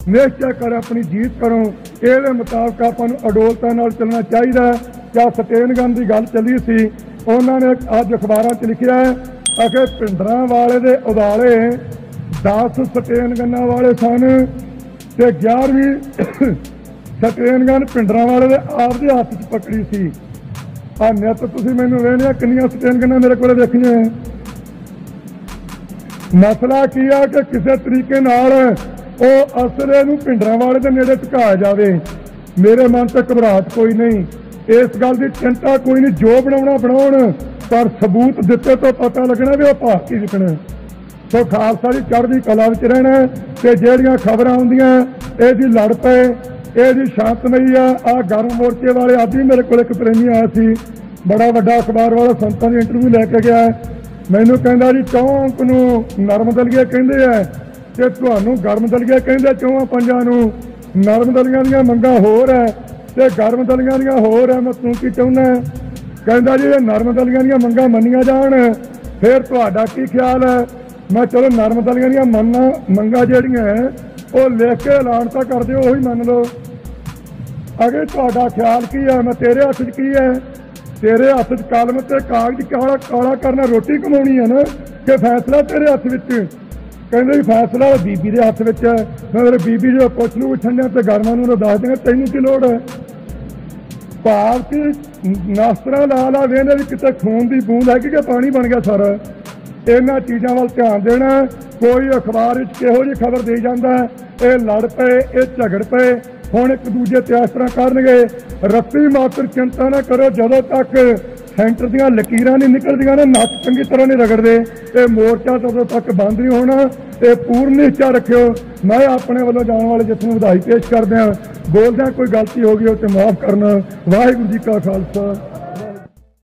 निश्चय कर अपनी जीत करो। ये मुताबिक आपां नूं अडोलता नाल चलना चाहिए। क्या सटेनगन की गल चली सी, उन्होंने अज अखबारों च लिखा है कि भिंडरांवाले दे उदाले 10 सटेनगन वाले सन ते 11वीं सटेनगन भिंडरांवाले दे आप दे हत्थ च पकड़ी सी। आ नित तुसीं मैनूं वेखदे किन्नियां सटेनगनां मेरे कोल देखियां। मसला की है कि किसी तरीके नाल वो असले नूं भिंडरांवाले दे नेड़े झुकाया जाए। मेरे मन से घबराहट कोई नहीं, इस गल की चिंता कोई नहीं। जो बनाउणा बनाउण, पर सबूत दिते तो पता लगना भी वह भारती जितने। तो खालसा जी चढ़दी कला विच रहना ते जिहड़ियां खबरां आउंदियां इहदी लड़ पे, इहदी शांतमई आ गर्म मोर्चे वाले आदि मेरे को एक प्रेमी आया सी, बड़ा वड्डा अखबार वाला संतां दी इंटरव्यू लैके गया। मैनूं कहंदा जी चौंक नूं नरम दलिया कहंदे आ ते तुहानूं गर्म दलिया कहंदे। चौहां पंजां नूं नरम दलियां दीयां मंगां होर है ते गर्म दलियां दीयां होर है। मैं तूं की चाहुंदा? कहंदा जी नरम दलियां दीयां मंगां मन्नियां जाण फिर तुहाडा की ख्याल है? मैं चलो नरम दलियां दीयां मंगां जिहड़ियां वो लिख के ऐलान तां कर दिओ, उही मन लो। अगे तुहाडा ख्याल की है? मैं तेरे हत्थ च की है? तेरे हत्थ च कलम ते कागज काला काला करना रोटी कमाउणी है ना, कि फैसला तेरे हत्थ विच? कहंदे फैसला बीबी दे हत्थ विच है। मैं मेरे बीबी जो पुछ लू ठंडिया ते गर्मां नूं दस देंगे, तैनूं की लोड़ है? भाव की नास्त्रा ला ला वेंदे भी किते खून की बूंद है कि पानी बन गया सारा। इन्हां चीज़ों वाल ध्यान देना। कोई अखबार किहो जी खबर दे जाता है, ये लड़ पे, ये झगड़ पे, हुण एक दूजे ते इस तरह करनगे। रत्ती मात्र चिंता ना करो, जदों तक सेंटर दीयां लकीरां नहीं निकलदियां ना, नक्क चंगी तरह नहीं रगड़दे, ये मोर्चा तदों तक बंद नहीं होना। ये पूर्ण निश्चा रखियो। मैं अपने वालों जाने वाले जिस नूं बधाई पेश करदे हां। बोलदे कोई गलती हो गई हो तो माफ़ करना। वाहिगुरू जी का खालसा।